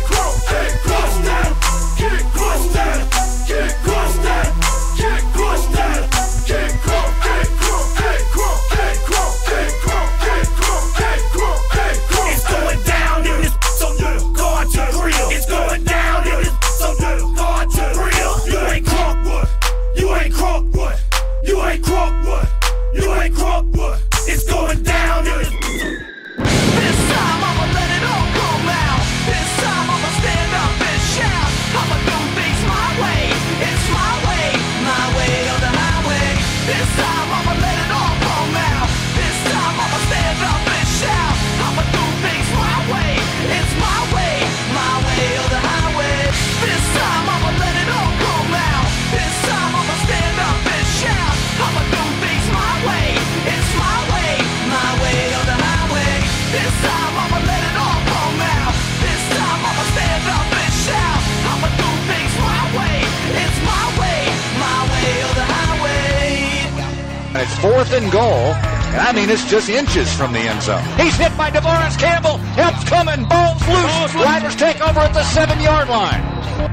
It's 4th and goal, and I mean it's just inches from the end zone. He's hit by DeVorris Campbell. Help's coming. Ball's loose. Riders take over at the 7-yard line.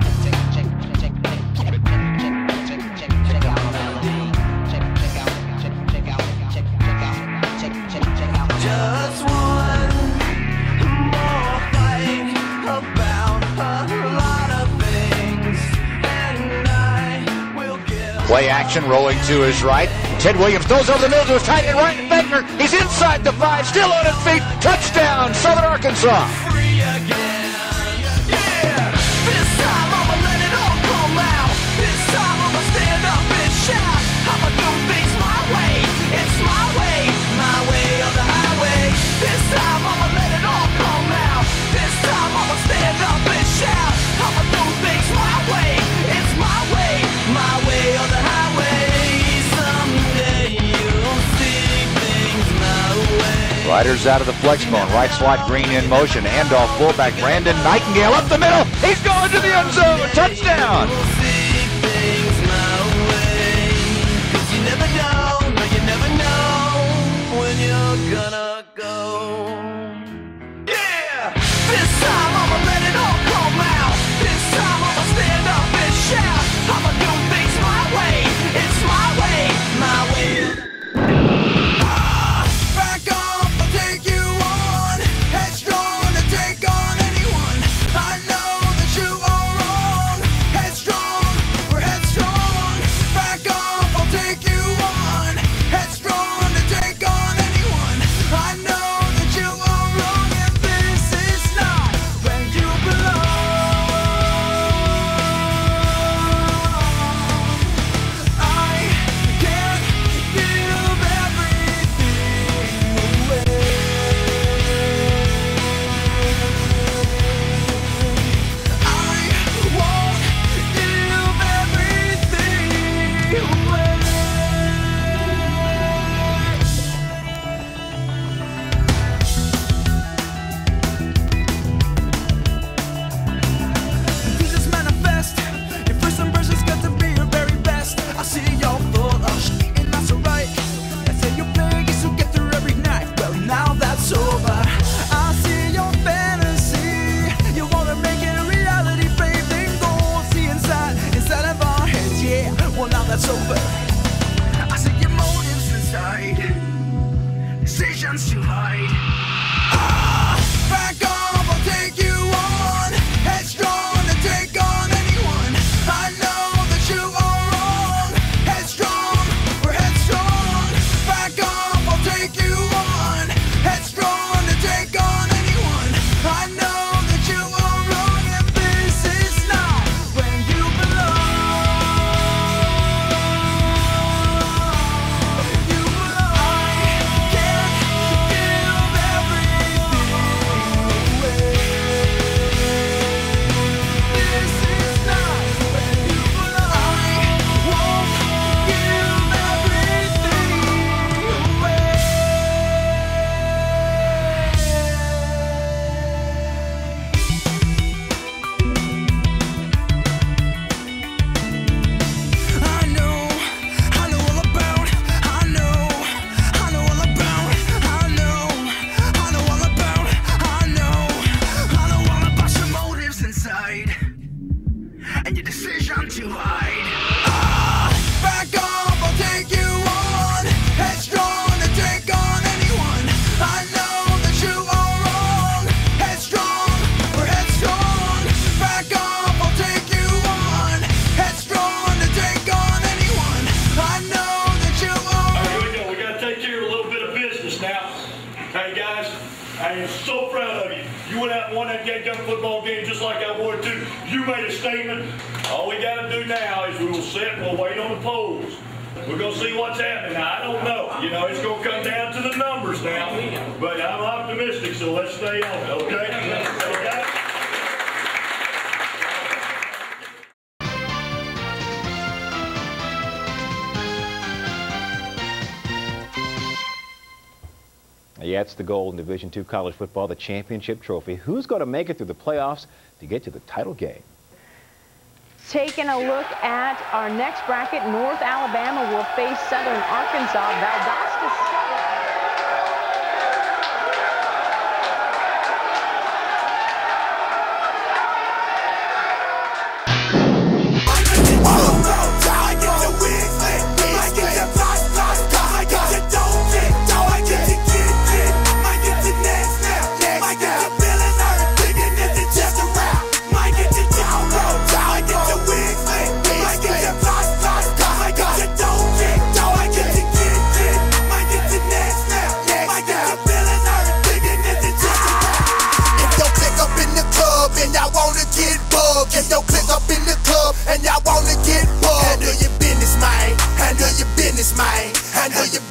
Just one more fight about a lot of things, and I will give. Play action rolling to his right. Ted Williams throws over the middle to his tight end Ryan Baker. He's inside the 5, still on his feet. Touchdown, Southern Arkansas. Free again. Yeah. This time I'ma let it all come out. This time I'ma stand up and shout. I'ma do things my way. It's my way of the highway. This time I'ma let it all come out. This time I'ma stand up and shout. I'ma do things my way. It's my way of the highway. Riders out of the flex bone. Right slot, Green in motion. Handoff fullback, Brandon Nightingale up the middle. He's going to the end zone. Touchdown. Headstrong decisions to hide. Back off, I'll take you on. Headstrong to take on anyone. I know that you are wrong. Headstrong, we're headstrong. Back off, I'll take you on. Headstrong to take on anyone. I know that you are wrong, and this is not where you belong. You belong. I can't give everything away. This is not where you belong. I won't give everything away. I know all about, I know all about, I know all about, I know all about your motives inside and your decision to hide. Back off, I'll take you on. Headstrong to take on anyone. I know that you are wrong. Headstrong, we're headstrong. Back off, I'll take you on. Headstrong to take on anyone. I know that you are All right, here we go. We got to take care of a little bit of business now. Hey, guys, I am so proud of you. You went out and won that Gun football game just like I wanted to. You made a statement. All we got to do now is we will sit and we'll wait on the polls. We're going to see what's happening. Now, I don't know. You know, it's going to come down to the numbers now. But I'm optimistic, so let's stay on it, okay? Okay? Yeah, it's the goal in Division II college football, the championship trophy. Who's going to make it through the playoffs to get to the title game? Taking a look at our next bracket, North Alabama will face Southern Arkansas. Valdosta If don't click up in the club and y'all wanna get bugged, handle your business, man. Handle your business, man. Handle your